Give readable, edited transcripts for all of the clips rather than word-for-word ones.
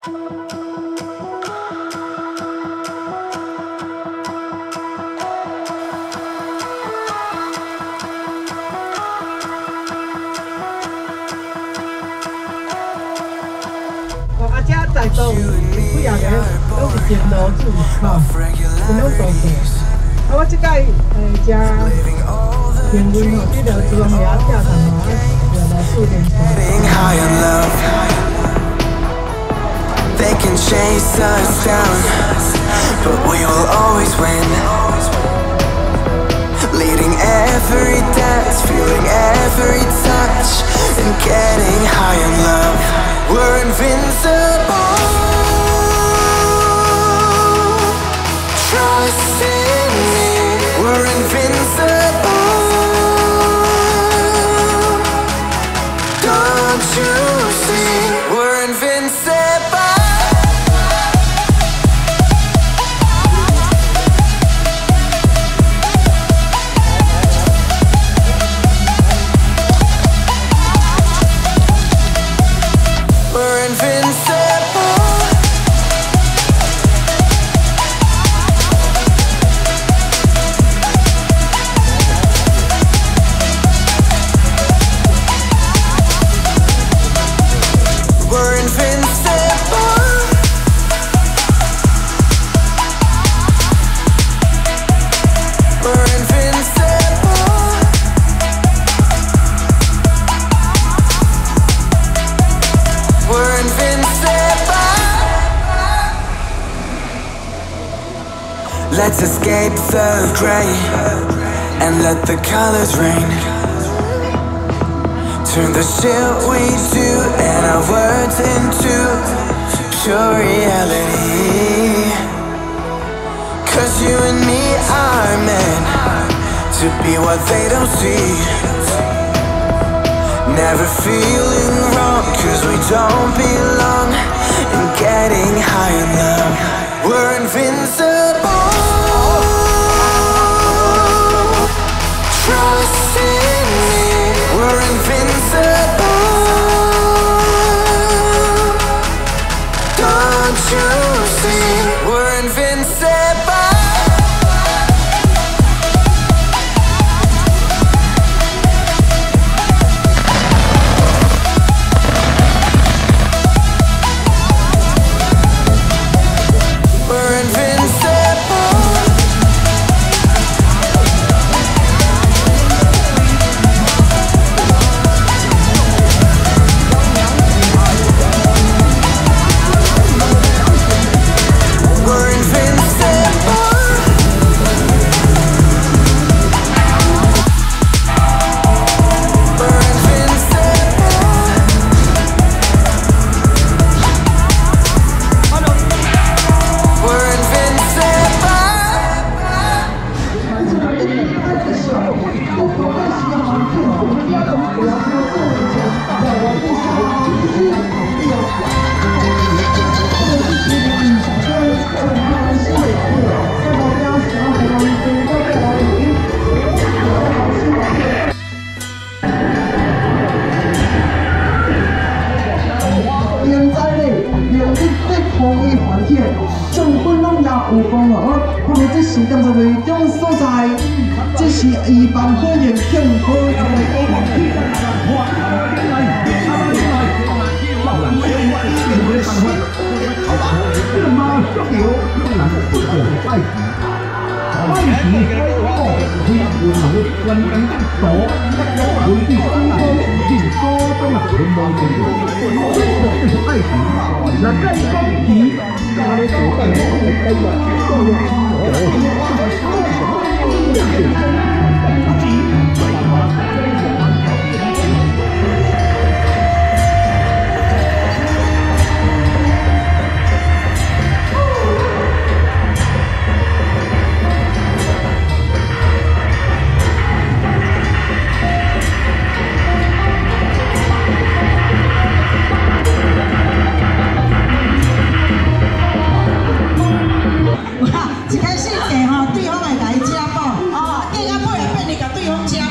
阿姐在做几样个，都是电脑煮吼，电脑做过。啊，我即摆食平均吼，这条猪肉也正淡吼，来4点钟。They can chase us down, but we will always win. Leading every dance, feeling every touch, and getting high in love. We're invincible. Trust in me. We're invincible. Don't you see? We're invincible. Let's escape the gray and let the colors rain. Turn the shit we do and our words into pure reality. 'Cause you and me are meant to be what they don't see. Never feeling wrong 'cause we don't belong. And getting high in love. We're invincible. Trust in me, we're invincible. Don't you see, we're invincible. We're invincible.有讲哦，看到这时间在内中所在，这是一般可能更好一开始对方会甲伊家暴，哦，硬啊尾来变你甲对方家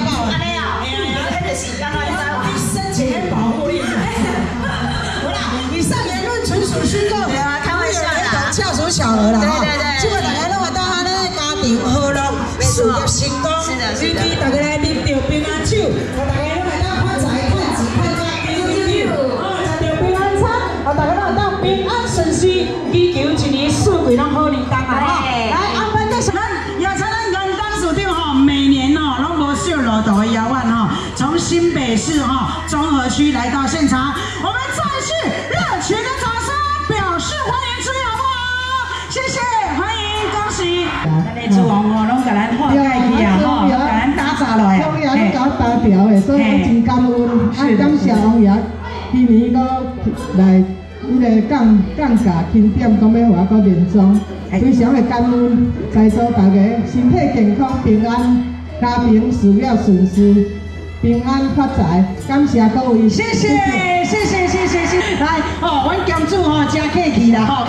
对啊，开玩笑啦， 翘楚巧合啦哈。 对对对， 希望大家拢会当安尼家庭和乐，事业成功。 是的， 尤其大家来啉着平安酒，大家拢会当发财、看钱、看家、吃着平安餐，大家拢会当平安顺遂，祈求一年四季拢好年当啊！哈，来安排个什么？也请咱元旦署长哈，每年哦拢无少路途的遥远哈，从新北市哈中和区来到现场，我们再次热情的掌声表示欢迎之好不好？谢谢，欢迎，恭喜！咱的主王哦，拢甲咱化解去啊吼，甲咱打杂落来。 王爷拢搞打掉的，所以我真感恩，感谢王爷，今年搁来迄个降价轻点，讲要互我搁连庄，非常的感恩，在座大家身体健康平安，家庭事业顺遂。平安发财，感谢各位， 谢谢。来，哦，阮金主吼真客气啦吼。